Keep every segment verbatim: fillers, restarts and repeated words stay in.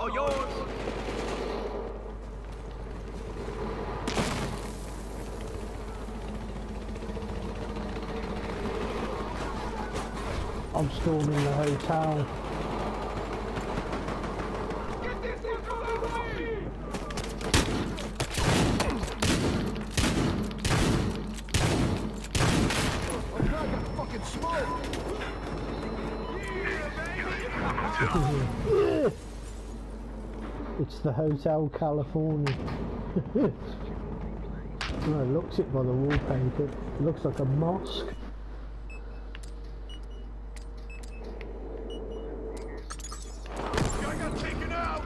all yours. I'm storming the hotel. Get this fucker away! Oh god, I got fucking smoke! It's the Hotel California. No, it looks it by the wallpaper. It looks like a mosque. I got taken out!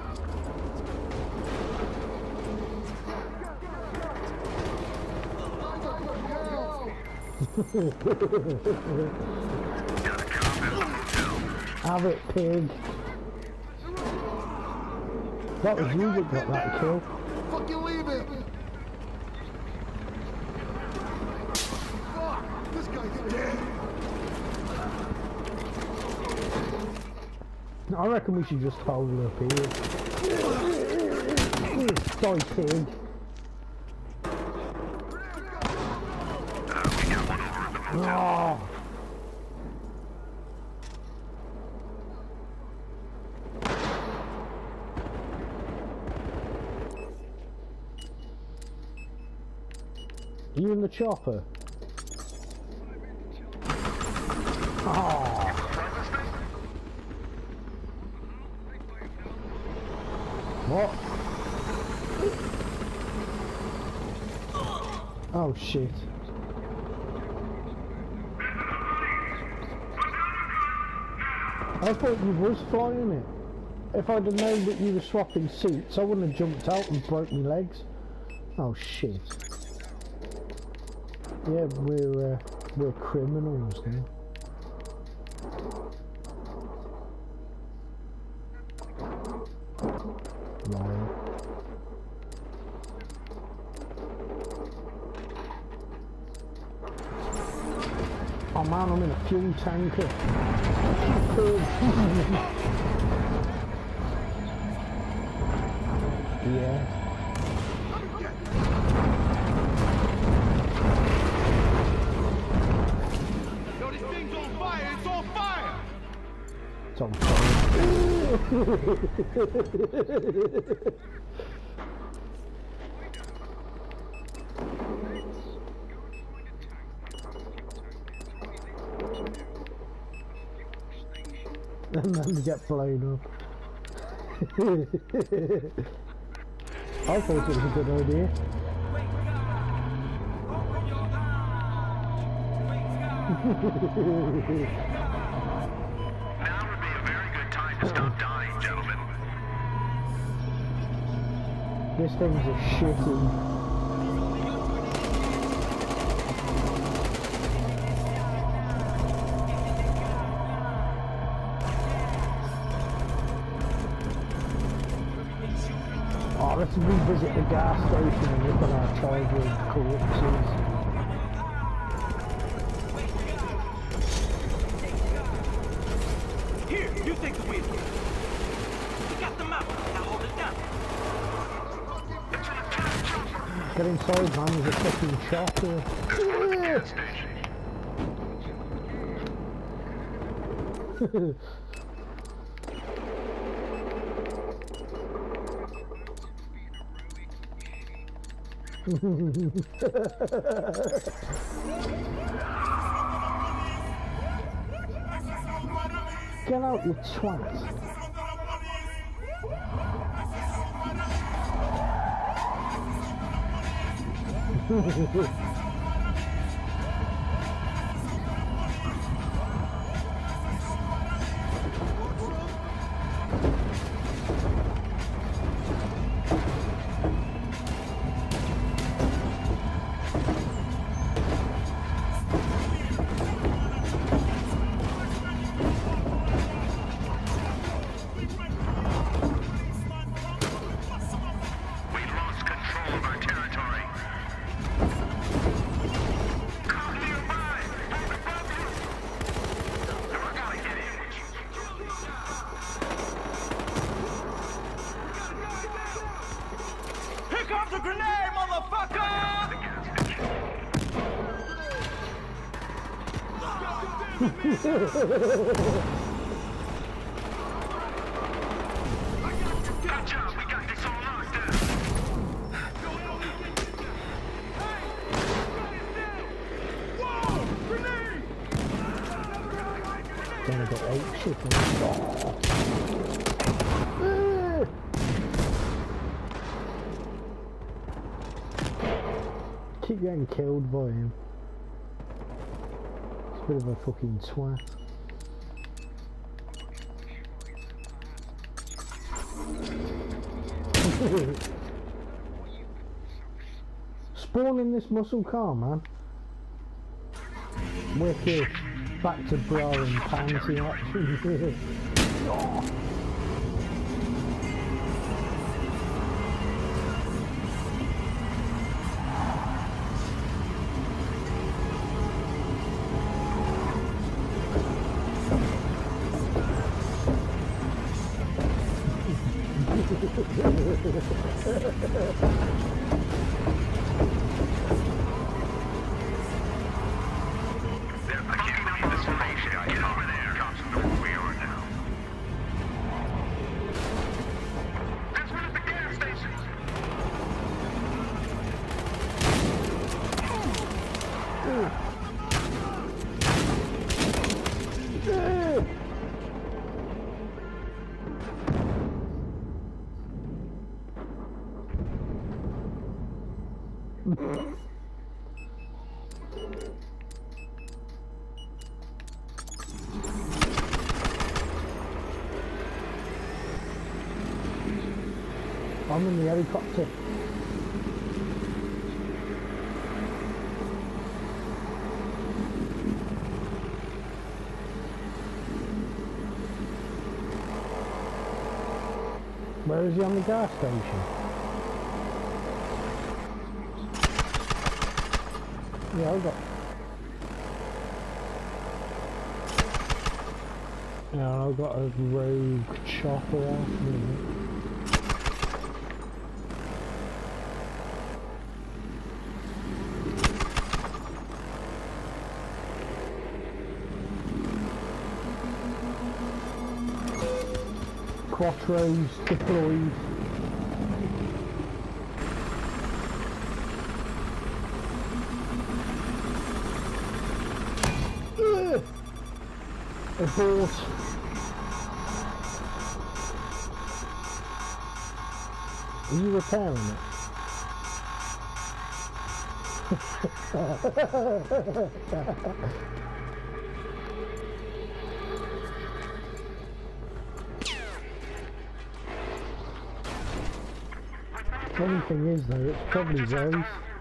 Have it, pig. That was you that got that kill. Fucking leave it! Fuck! This guy's dead! I reckon we should just hold up here. Die, pig. Oh. Are you in the chopper? Oh. What? Oh shit. I thought you was flying it. If I'd have known that you were swapping seats, I wouldn't have jumped out and broke my legs. Oh shit. Yeah, we're uh, we're criminals now. Right. Oh man, I'm in a fuel tanker. Yeah. Yo, this thing's on fire! It's on fire! It's on fire. And then they get blown up. I thought it was a good idea. Now would be a very good time to stop dying, gentlemen. This thing's a shitty. Oh, let's revisit the gas station and look at our childhood corpses. Here, you take the wheel. We got the map. Now hold it down. Get inside, man, there's a fucking shot here. Get out, you twat. Good job, we got this all locked down. Gonna get eight chickens. Oh. Keep getting killed by him. It's a bit of a fucking twat. Spawn in this muscle car, man. Wicked. Back to bra and panty action. Oh. I'm in the helicopter. Where is he on the gas station? Yeah, I got. Yeah, I got a rogue chopper off me. Quattros deployed. Ugh. Abort. Are you repairing it? Funny thing is though, it's probably Rose.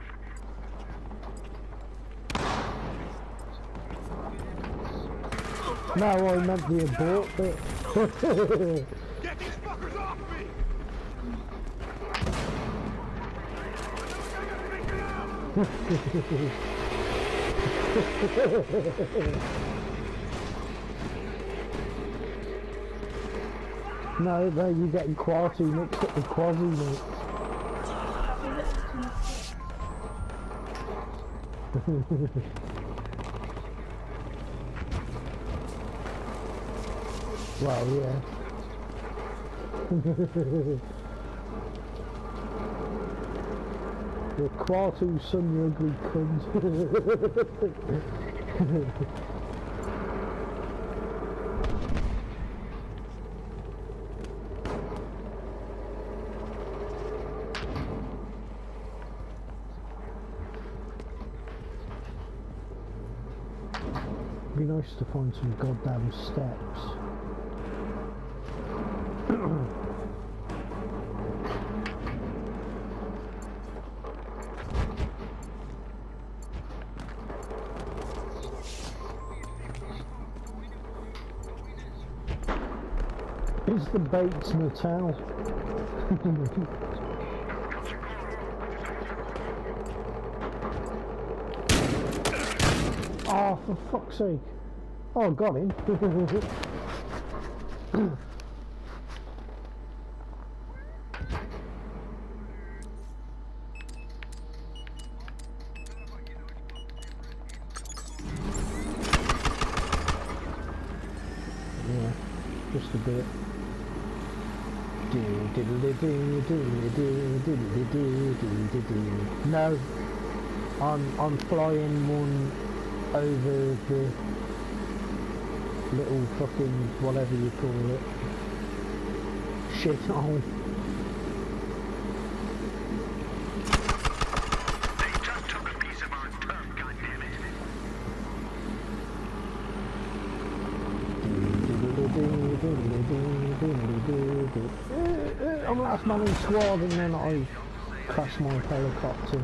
No, I meant the abort bit. Get these fuckers off me! No, no, you're getting Quasi mixed up with Quasi mix. Well, yeah. You're Quatu, son, you ugly cunt. Be nice to find some goddamn steps. Is the Bates Natal? Oh, for fuck's sake. Oh, got him. Just a bit. No, I'm I'm flying one over the little fucking whatever you call it. Shit hole. They just took a piece of our turf, goddammit. I'm last man in squad and then I crash my helicopter.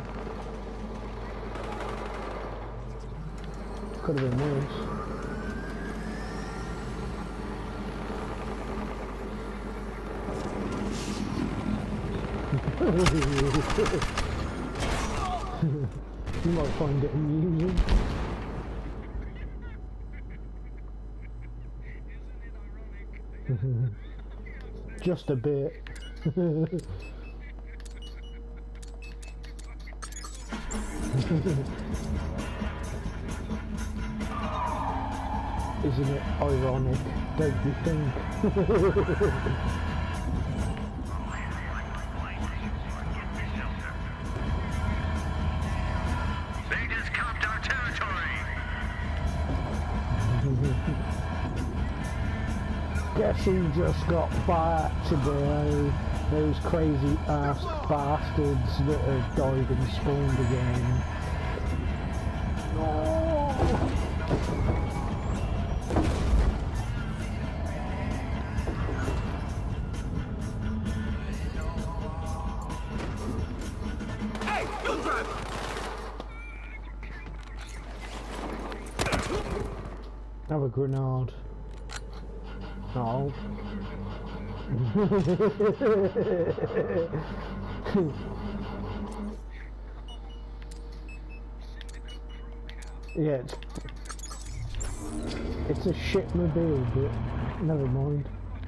Could have been worse. You might find it amusing. Just a bit. Isn't it ironic, don't you think? They just copped our territory. Guess who just got fired today? Those crazy ass bastards that have died and spawned again. No. Hey, you driver! Have a grenade. No. Yeah, it's, it's a shitmobile, but never mind.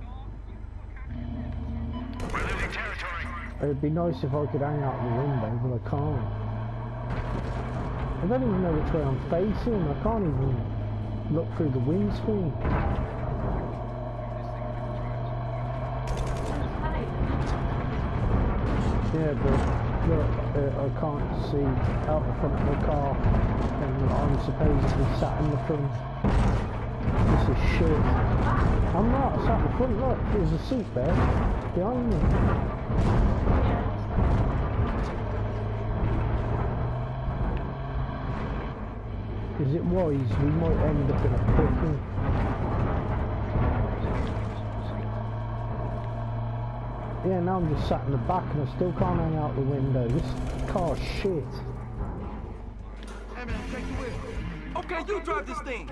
We're losing territory. It'd be nice if I could hang out the window, but I can't. I don't even know which way I'm facing. I can't even look through the windscreen. Yeah, but look, uh, I can't see out the front of the car, and I'm supposedly sat in the front. This is shit. I'm not sat in the front. Look, there's a seat there behind me. Is it wise? We might end up in a pickle. Yeah, now I'm just sat in the back and I still can't hang out the window. This car's shit. Hey man, take you with. Okay, you drive this thing.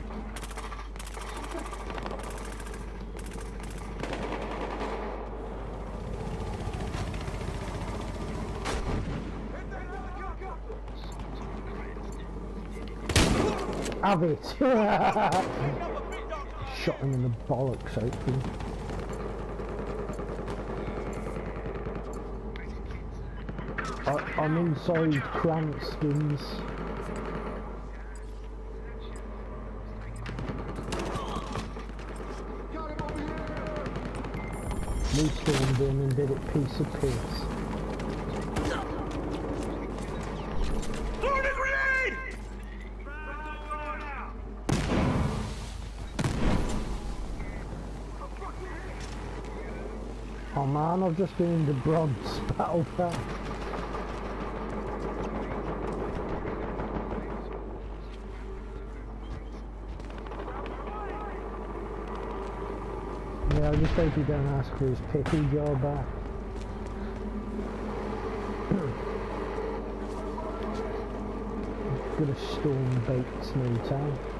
Have it! Shot him in the bollocks, hopefully. I, I'm inside Cranston's. We stormed in and did it piece of piss. Oh man, I've just been in the bronze battle pack. Yeah, I just hope you don't ask for his picky job back. Gonna storm bait Snowtown.